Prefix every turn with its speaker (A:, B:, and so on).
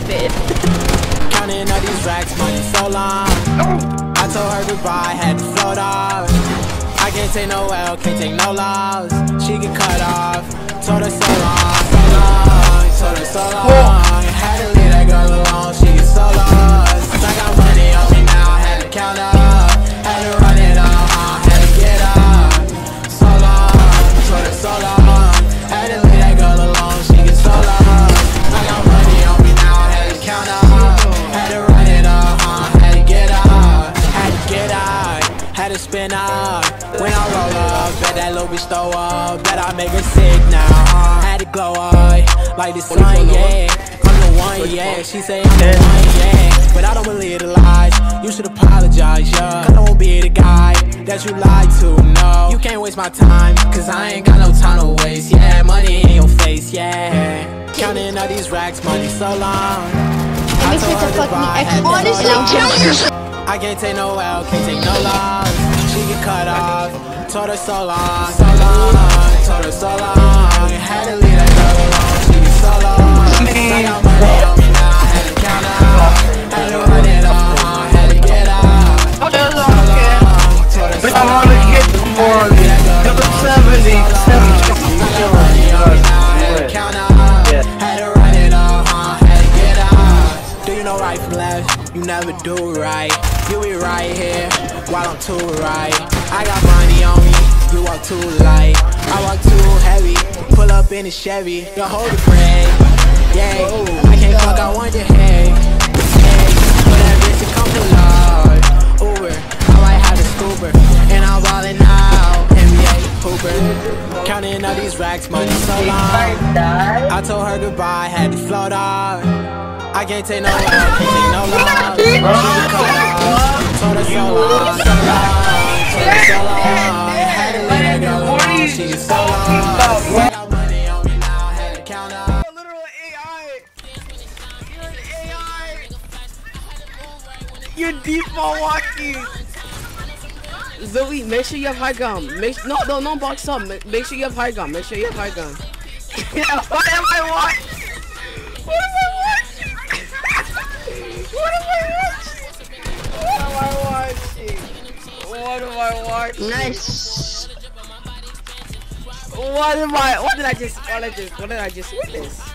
A: fit.
B: Counting all these racks, money so long. I told her goodbye, had to float off. I can't take no L, can't take no loss. She get cut off. Told her so long, so long. Told her so long. Had to leave that girl alone, she get so lost. I got money on me now, had to count up. Had to run it up, had to get up. So long, told her so long. Had to leave that girl alone, she get so lost. I got money on me now, had to count up. Had to run it up, had to get up. Had to get out, had to spin up. When I roll up, bet that little bitch throw up. Bet I make her sick now, had to glow up like the sun, yeah. I'm the one, yeah. She say I'm the one, yeah. But I don't believe the lies. You should apologize, yeah. I don't be the guy that you lied to, no. You can't waste my time, cause I ain't got no time to waste, yeah. Money in your face, yeah. Counting all these racks, money so long. I told her goodbye, had to
A: Honestly,
B: I can't take no L, can't take no loss. She get cut off. Told her so long, so long. Told her so long. Had to leave that girl alone. She get so lost. I got money on me now. Had to count up. Had to run it up. Had to get up. So long. Told her so long. I wanna get the more. Number 70. I got money on me now. Had to count up. Had to run it up. Had to get up. Do you know right from left? You never do right. You be right here while I'm too right. I got money on me, you walk too light. I walk too heavy, pull up in a Chevy. You hold the brake, yeah. I can't fuck, I want your head. Hey, for that bitch to come to Lord. Uber, I might have a scooper. And I'm ballin' out, NBA Hooper. Counting all these racks, money so long. I told her goodbye, had to float off. I can't take no L, can't take no loss. She get cut off. Told her so long, so long. Told her so long. Had to let that girl alone. She get so lost. I got money on me now, had to count up.
C: Literal AI. You're an AI. You're default walking. Zoe, make sure you have high gun. No, box up. Make sure you have high gun. Make sure you have high gun. What am I watching? What am I watching? What am I watching? What am I watching?
A: nice.
C: What did I just witness?